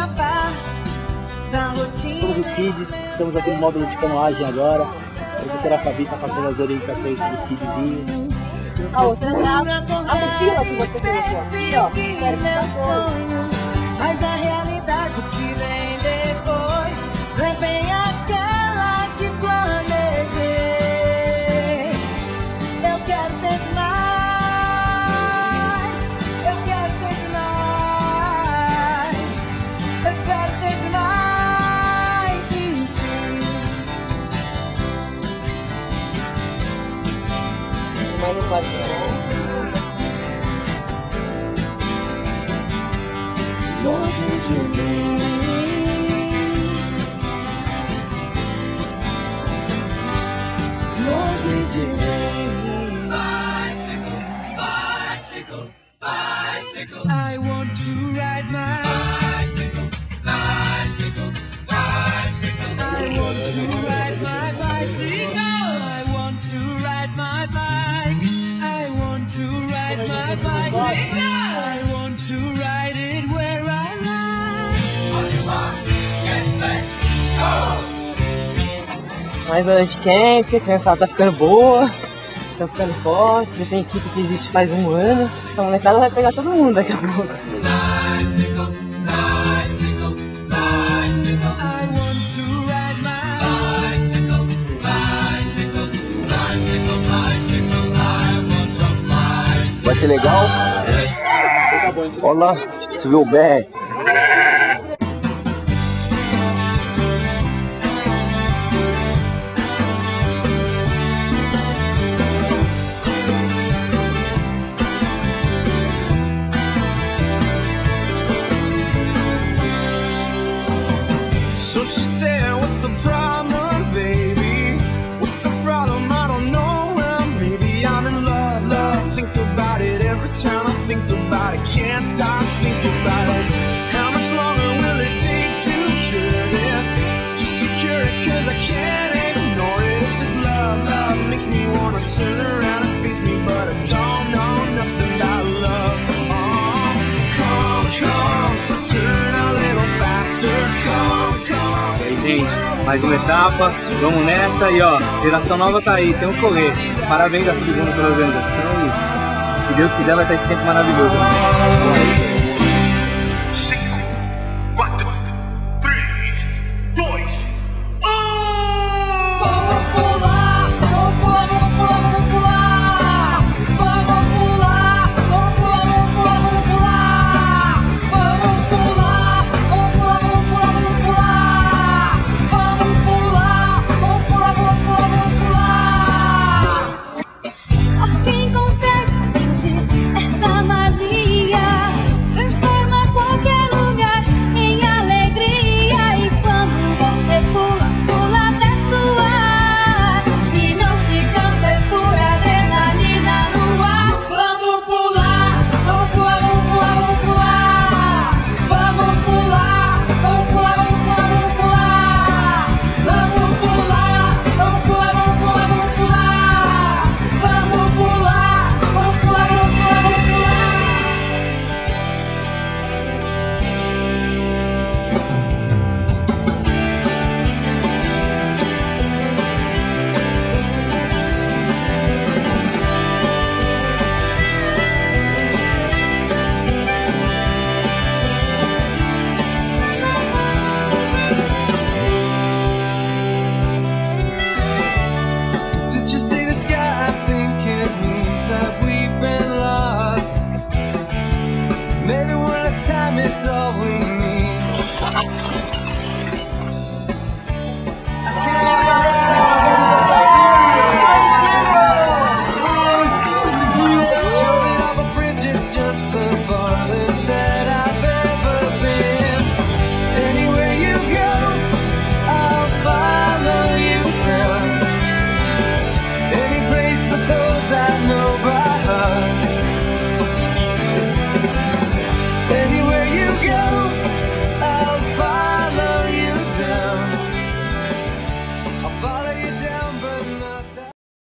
Somos os Kids, estamos aqui no módulo de canoagem agora. A professora Fabi está passando as orientações para os kidzinhos. A outra a mochila que você colocou aqui, ó, mas a realidade que vem depois não é bem aquela que planejei. Eu quero sempre mais, eu quero sempre mais, eu espero sempre mais de ti. mas não pode não. Longe de mim, longe de mim. Bicycle, bicycle, bicycle. I want to ride my bicycle, bicycle, bicycle. I want to ride my bicycle. I want to ride my bike. I want to ride my bicycle. I want to ride it where I Mas a gente quer, porque a criançada tá ficando boa, tá ficando forte, já tem equipe que existe faz um ano, então a molecada vai pegar todo mundo daqui a pouco. Vai ser legal? Olá, você viu o BR? So she said, what's the problem, baby? What's the problem? I don't know. Well, maybe I'm in love, love. Think about it every time I think about it. Can't stop thinking about it. How much longer will it take to cure this? Just to cure it, cause I can't ignore it. If this love, love makes me wanna turn around and face me, but I don't know nothing about love. Oh, come, come, turn a little faster, come, come. E aí, gente, mais uma etapa, vamos nessa e ó, geração nova tá aí, tem que correr. Parabéns a todo mundo pela organização e se Deus quiser vai estar esse tempo maravilhoso. Quem consegue sentir essa magia transforma qualquer lugar em alegria. E quando você pula, pula até suar e não se cansa, é pura adrenalina no ar. Vamos pular, vamos pular, vamos pular, vamos pular. Vamos pular, vamos pular, vamos pular, vamos pular. Vamos pular, vamos pular, vamos pular, vamos pular. Vamos pular, vamos pular, vamos pular, vamos pular. Did you see the sky? I think it means that we've been lost. Maybe one last time it's all we